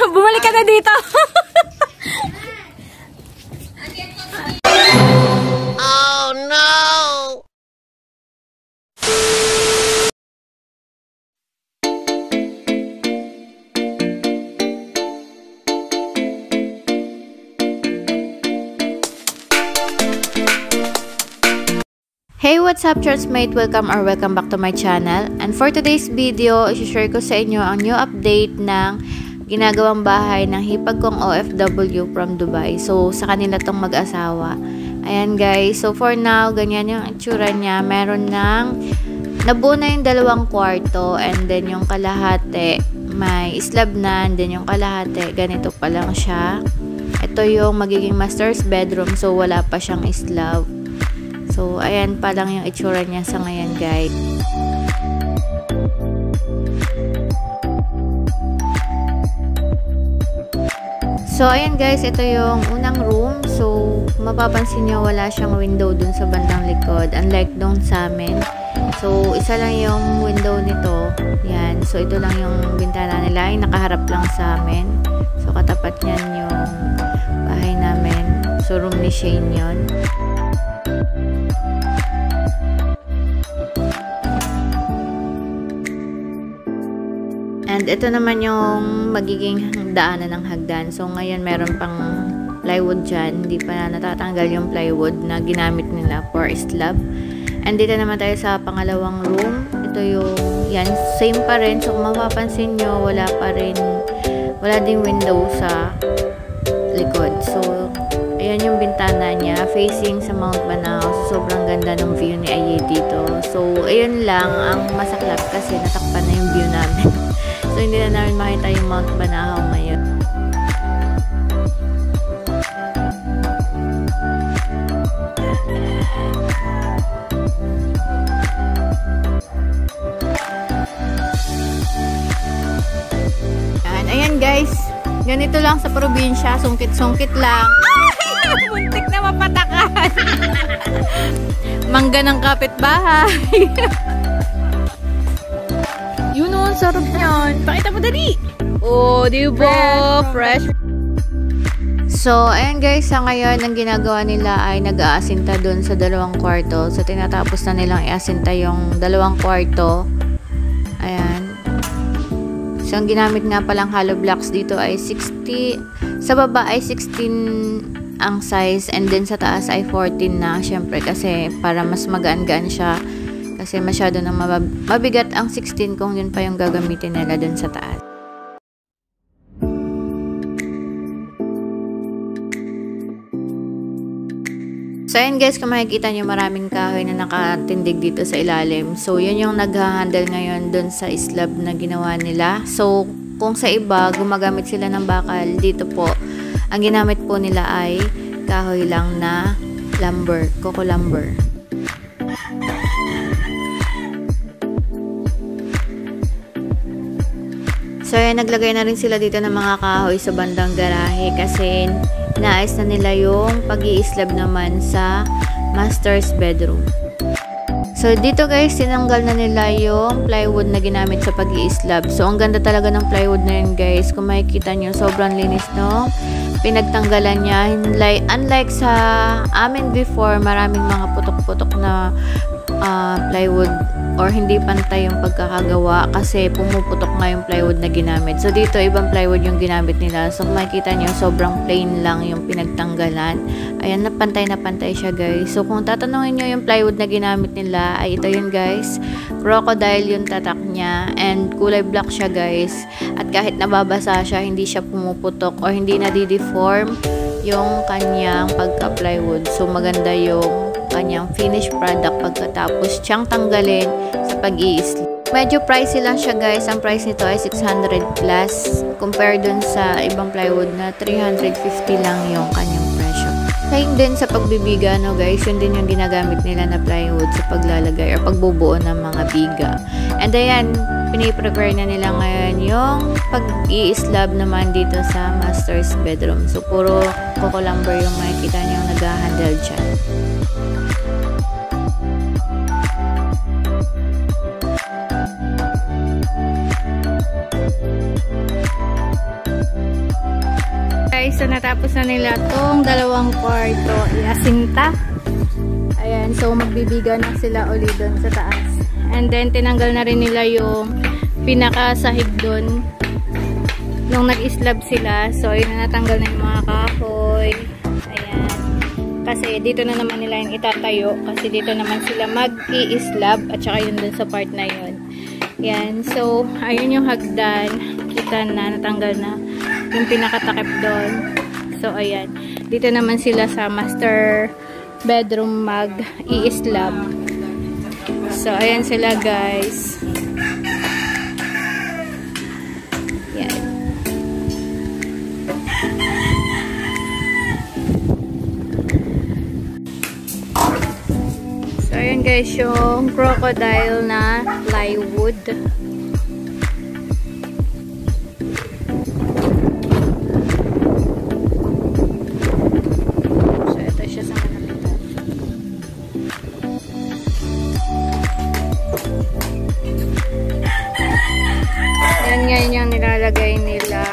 Bumalik ka na dito. Oh no! Hey, what's up, churchmate? Welcome back to my channel. And for today's video, i-share ko sa inyo ang new update ng ginagawang bahay ng hipag kong OFW from Dubai. So, sa kanila tong mag-asawa. Ayan guys, so for now, ganyan yung itsura niya. Meron ng nabuo na yung 2 kwarto, and then yung kalahati may slab na, and then yung kalahati ganito pa lang siya. Ito yung magiging master's bedroom, so wala pa siyang slab. So, ayan pa lang yung itsura niya sa ngayon, guys. So, ayan guys, ito yung unang room. So, mapapansin nyo, wala siyang window dun sa bandang likod. Unlike dun sa amin. So, isa lang yung window nito. Yan. So, ito lang yung bintana nila. Yung nakaharap lang sa amin. So, katapat niyan yung bahay namin. So, room ni Shane yun. And ito naman yung magiging daanan ng hagdan. So, ngayon meron pang plywood dyan. Hindi pa natatanggal yung plywood na ginamit nila for slab. And dito naman tayo sa pangalawang room. Ito yung, yan, same pa rin. So, kung mapapansin nyo, wala ding window sa likod. So, ayan yung bintana niya, facing sa Mount Banahaw. So, sobrang ganda ng view ni Aye dito. So, ayun lang, ang masaklap kasi natakpan na yung view namin. So, hindi na namin makita yung Mount Banahaw ngayon. Ayan guys, ganito lang sa probinsya, sungkit-sungkit lang. Ay! Muntik na mapatakan. Mangga ng kapitbahay. Yun o, ang sarap niyan. Pakita mo dali. Oh, diba? Fresh. So, ayan guys, sa ngayon, ang ginagawa nila ay nag-aasinta dun sa 2 kwarto. So, tinatapos na nilang iasinta yung 2 kwarto. Ayan. So, ang ginamit nga palang hollow blocks dito ay 60. Sa baba ay 16 ang size, and then sa taas ay 14 na. Syempre, kasi para mas magaan-gaan siya. Kasi masyado nang mabigat ang 16 kung yun pa yung gagamitin nila dun sa taas. So, ayan guys, kung makikita nyo, maraming kahoy na nakatindig dito sa ilalim. So, yun yung nag-handle ngayon dun sa slab na ginawa nila. So, kung sa iba, gumagamit sila ng bakal, dito po, ang ginamit po nila ay kahoy lang na lumber, coco lumber. So, ayan, naglagay na rin sila dito ng mga kahoy sa bandang garahe kasi naayos na nila yung pag-i-slab naman sa master's bedroom. So, dito guys, tinanggal na nila yung plywood na ginamit sa pag-i-slab. So, ang ganda talaga ng plywood na yun guys. Kung makikita nyo, sobrang linis, no? Pinagtanggalan niya. Unlike sa amin before, maraming mga putok-putok na plywood or hindi pantay yung pagkakagawa kasi pumuputok nga yung plywood na ginamit. So, dito, ibang plywood yung ginamit nila. So, kung makikita nyo, sobrang plain lang yung pinagtanggalan. Ayan, na pantay siya, guys. So, kung tatanungin nyo yung plywood na ginamit nila, ay ito yun, guys. Crocodile yung tatak niya and kulay black siya, guys. At kahit nababasa siya, hindi siya pumuputok or hindi nadideform yung kanyang pagka-plywood. So, maganda yung kanyang finished product pagkatapos siyang tanggalin sa pag-i-slab. Medyo pricey lang siya guys. Ang price nito ay 600 plus compare dun sa ibang plywood na 350 lang yung kanyang presyo. Same din sa pagbibiga, no guys, yun din yung ginagamit nila na plywood sa paglalagay or pagbubuo ng mga biga. And ayan, piniprepare na nila ngayon yung pag-i-slab naman dito sa master's bedroom. So, puro coco lumber yung makikita nyo nag-handle dyan. so natapos na nila tong dalawang kwarto. Iasinta. Ayan, so magbibiga na sila uli doon sa taas. And then, tinanggal na rin nila yung pinakasahig doon nung nag-slab sila. So, yun na, natanggal na yung mga kahoy. Ayan. Kasi dito na naman nila yung itatayo. Kasi dito naman sila mag-i-slab. At saka yun dun sa part na yun. Ayan. So, ayun yung hagdan. Kita na, natanggal na yung pinakatakip doon. So, ayan. Dito naman sila sa master bedroom mag-i-slab. So, ayan sila guys. Yan. So, ayan guys yung crocodile na plywood. So, ito siya sa malapitan. Yan ngayon yung nilalagay nila.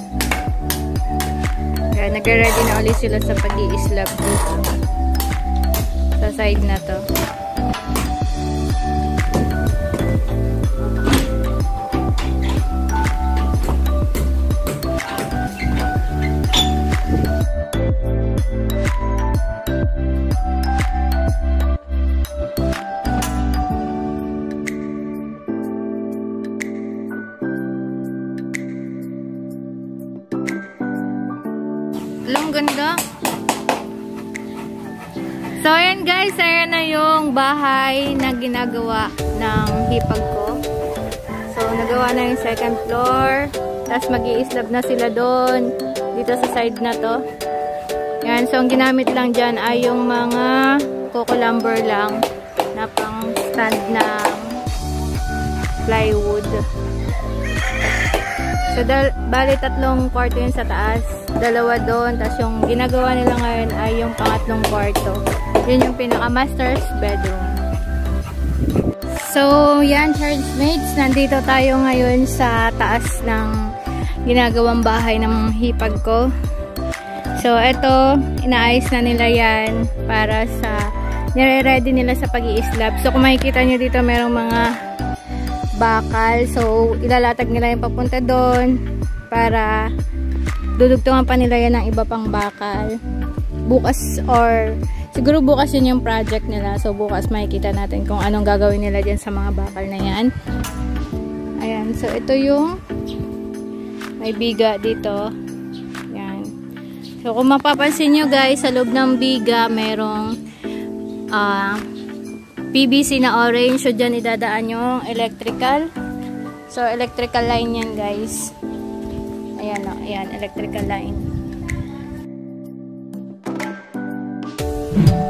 Kaya nag-ready na ulit sila sa pag-i-slab dito. Sa side na to. Ang ganda. So, ayan guys, ayan na yung bahay na ginagawa ng hipag ko. So, nagawa na yung second floor. Tapos, mag-i-slab na sila doon. Dito sa side na to. Ayan, so, ang ginamit lang dyan ay yung mga coco lumber lang na pang stand ng plywood. So, bali tatlong kwarto yun sa taas. Dalawa doon. Tapos yung ginagawa nila ngayon ay yung pangatlong kwarto. Yun yung pinaka-master's bedroom. So, yan, churchmates. Nandito tayo ngayon sa taas ng ginagawang bahay ng hipag ko. So, eto, inaayos na nila yan para sa, nire-ready nila sa pag-i-slab. So, kung makikita nyo dito, merong mga bakal. So, ilalatag nila yung papunta doon para dudugtungan pa nila yan ng iba pang bakal. Bukas or siguro bukas yun yung project nila. So, bukas makikita natin kung anong gagawin nila dyan sa mga bakal na yan. Ayan. So, ito yung may biga dito. Ayan. So, kung mapapansin nyo guys, sa loob ng biga, merong PVC na orange. So, dyan idadaan yung electrical. So, electrical line yan guys. Ayan o. Ayan, electrical line.